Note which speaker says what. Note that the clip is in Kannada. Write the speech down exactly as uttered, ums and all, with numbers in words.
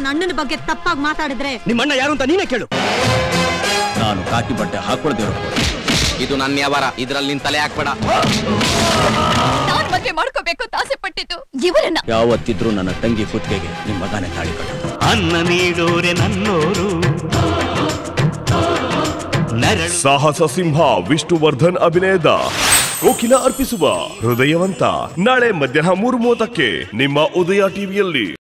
Speaker 1: ನನ್ನ ಅಣ್ಣನ ಬಗ್ಗೆ ತಪ್ಪಾಗಿ ಮಾತಾಡಿದ್ರೆ
Speaker 2: ನಿಮ್ಮ ಅಣ್ಣ ಯಾರು ಅಂತ ನೀನೇ ಕೇಳು. ನಾನು ಕಾಕಿ ಬಟ್ಟೆ ಹಾಕೊಳ್ದೇ ಇದು ನನ್ನ ವ್ಯವಹಾರ, ಇದ್ರಲ್ಲಿ ನಿನ್ ತಲೆ ಹಾಕ್ಬೇಡ.
Speaker 3: ನಾನ್ ಮದ್ವೆ ಮಾಡ್ಕೋಬೇಕು ಅಂತ ಆಸೆ ಪಟ್ಟಿದ್ದು ಇವರನ್ನ.
Speaker 2: ಯಾವತ್ತಿದ್ರು ನನ್ನ ತಂಗಿ ಕುತ್ತಿಗೆಗೆ ನಿಮ್ಮ ಮಗನೇ ತಾಳಿ ಕಟ್ಟು.
Speaker 4: ಅನ್ನ ನೀಡೋರೆ ನನ್ನೋರು.
Speaker 5: ಸಾಹಸ ಸಿಂಹ ವಿಷ್ಣುವರ್ಧನ್ ಅಭಿನಯದ ಕೋಕಿಲ ಅರ್ಪಿಸುವ ಹೃದಯವಂತ ನಾಳೆ ಮಧ್ಯಾಹ್ನ ಮೂರು ಮೂವತ್ತಕ್ಕೆ ನಿಮ್ಮ ಉದಯ ಟಿವಿಯಲ್ಲಿ.